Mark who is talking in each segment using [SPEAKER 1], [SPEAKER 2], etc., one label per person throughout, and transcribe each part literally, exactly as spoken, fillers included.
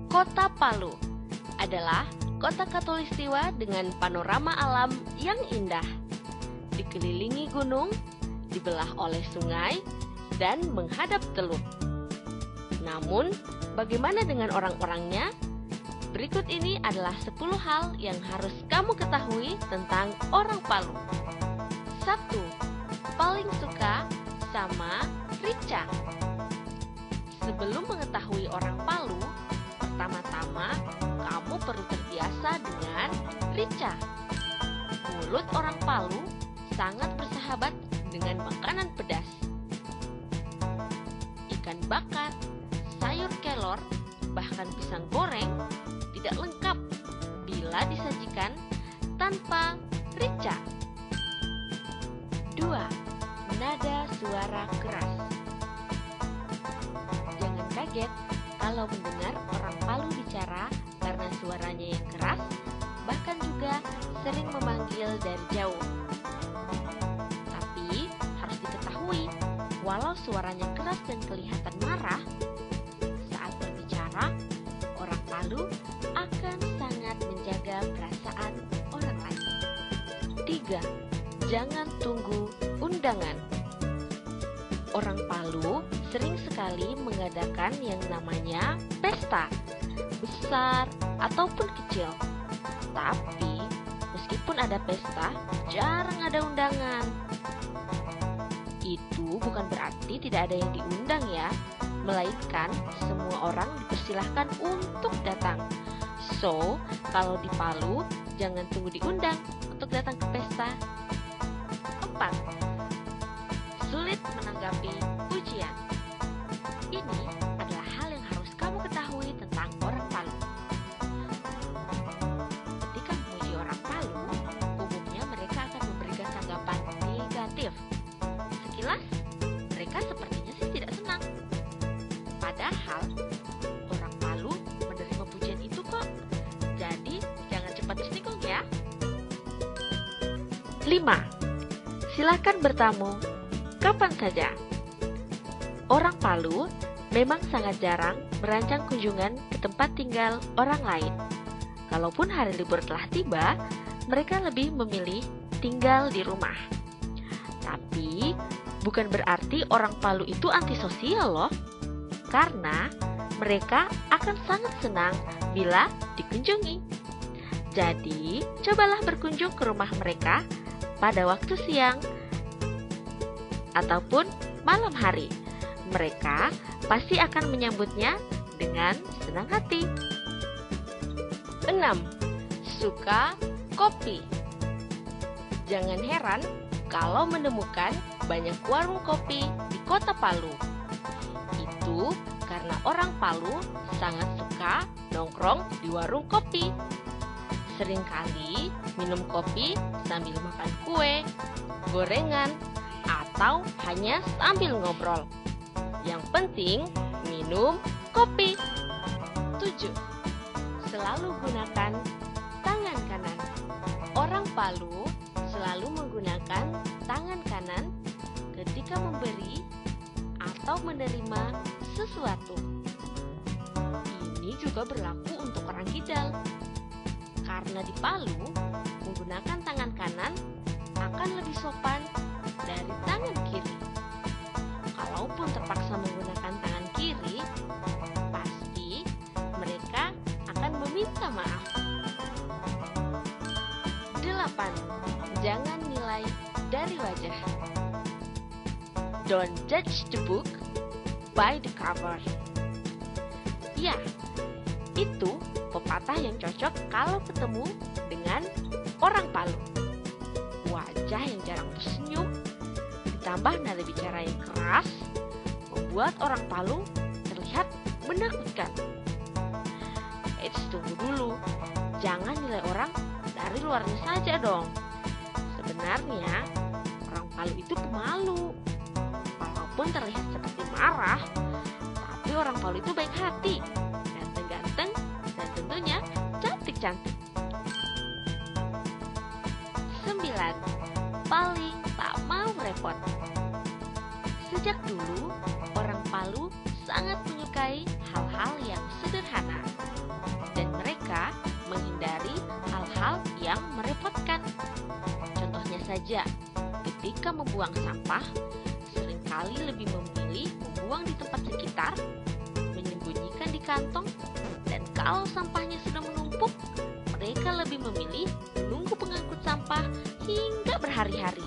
[SPEAKER 1] Kota Palu adalah kota khatulistiwa dengan panorama alam yang indah. Dikelilingi gunung, dibelah oleh sungai, dan menghadap teluk. Namun, bagaimana dengan orang-orangnya? Berikut ini adalah sepuluh hal yang harus kamu ketahui tentang orang Palu. Satu. Paling suka sama rica. Sebelum mengetahui orang Palu, pertama-tama kamu perlu terbiasa dengan rica. Mulut orang Palu sangat bersahabat dengan makanan pedas. Ikan bakar, sayur kelor, bahkan pisang goreng tidak lengkap bila disajikan tanpa rica. Dua. Nada suara keras. Jangan kaget kalau mendengar orang Palu bicara karena suaranya yang keras, bahkan juga sering memanggil dari jauh. Tapi harus diketahui, walau suaranya keras dan kelihatan marah, saat berbicara, orang Palu akan sangat menjaga perasaan orang lain. Tiga. Jangan tunggu undangan. Orang Palu sering sekali mengadakan yang namanya pesta, besar ataupun kecil. Tapi, meskipun ada pesta, jarang ada undangan. Itu bukan berarti tidak ada yang diundang ya, melainkan semua orang dipersilahkan untuk datang. So, kalau di Palu, jangan tunggu diundang untuk datang ke pesta. Empat. Sulit menanggapi pujian. Ini adalah hal yang harus kamu ketahui tentang orang Palu. Ketika memuji orang Palu, umumnya mereka akan memberikan tanggapan negatif. Sekilas, mereka sepertinya sih tidak senang. Padahal, orang Palu menerima pujian itu kok. Jadi, jangan cepat tersinggung ya. Lima. Silakan bertamu kapan saja. Orang Palu memang sangat jarang merancang kunjungan ke tempat tinggal orang lain. Kalaupun hari libur telah tiba, mereka lebih memilih tinggal di rumah. Tapi, bukan berarti orang Palu itu antisosial loh. Karena mereka akan sangat senang bila dikunjungi. Jadi, cobalah berkunjung ke rumah mereka pada waktu siang ataupun malam hari. Mereka pasti akan menyambutnya dengan senang hati. Enam. Suka kopi. Jangan heran kalau menemukan banyak warung kopi di kota Palu. Itu karena orang Palu sangat suka nongkrong di warung kopi. Seringkali minum kopi sambil makan kue, gorengan, atau hanya sambil ngobrol. Yang penting minum kopi. Tujuh. Selalu gunakan tangan kanan. Orang Palu selalu menggunakan tangan kanan ketika memberi atau menerima sesuatu. Ini juga berlaku untuk orang Kidal. Karena di Palu, menggunakan tangan kanan akan lebih sopan dari tangan kiri. Kalaupun terpaksa menggunakan tangan kiri, pasti mereka akan meminta maaf. Delapan. Jangan nilai dari wajah. Don't judge the book by the cover. Ya, itu pepatah yang cocok kalau ketemu dengan orang Palu. Wajah yang jarang tersenyum, ditambah nada bicara yang keras, membuat orang Palu terlihat menakutkan. Eits, tunggu dulu, jangan nilai orang dari luarnya saja dong. Sebenarnya, orang Palu itu pemalu. Walaupun terlihat seperti marah, tapi orang Palu itu baik hati, ganteng-ganteng, dan tentunya cantik-cantik. Sembilan. Paling tak mau repot. Sejak dulu, orang Palu sangat menyukai hal-hal yang sederhana. saja, ketika membuang sampah, seringkali lebih memilih membuang di tempat sekitar, menyembunyikan di kantong, dan kalau sampahnya sudah menumpuk, mereka lebih memilih menunggu pengangkut sampah hingga berhari-hari.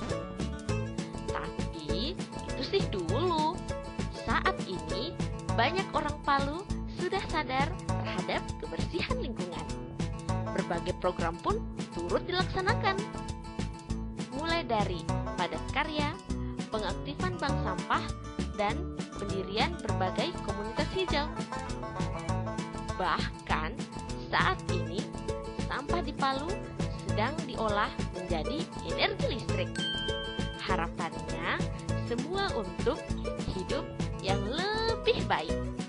[SPEAKER 1] Tapi itu sih dulu. Saat ini, banyak orang Palu sudah sadar terhadap kebersihan lingkungan. Berbagai program pun turut dilaksanakan. Mulai dari padat karya, pengaktifan bank sampah, dan pendirian berbagai komunitas hijau. Bahkan saat ini, sampah di Palu sedang diolah menjadi energi listrik. Harapannya semua untuk hidup yang lebih baik.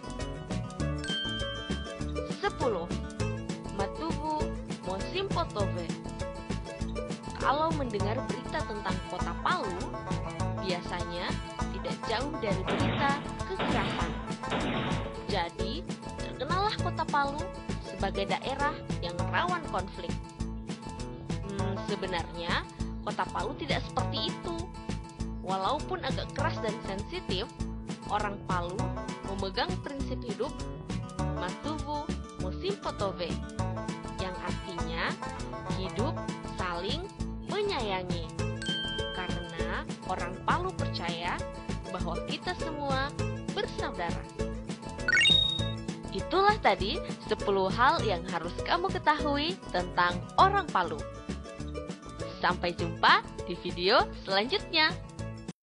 [SPEAKER 1] sepuluh. Matuvu Mosimpotove. Kalau mendengar berita tentang kota Palu, biasanya tidak jauh dari berita kekerasan. Jadi, terkenalah kota Palu sebagai daerah yang rawan konflik. Hmm, sebenarnya, kota Palu tidak seperti itu. Walaupun agak keras dan sensitif, orang Palu memegang prinsip hidup Matuvu Mosimpotove, yang artinya hidup saling menyayangi. Karena orang Palu percaya bahwa kita semua bersaudara. Itulah tadi sepuluh hal yang harus kamu ketahui tentang orang Palu. Sampai jumpa di video selanjutnya.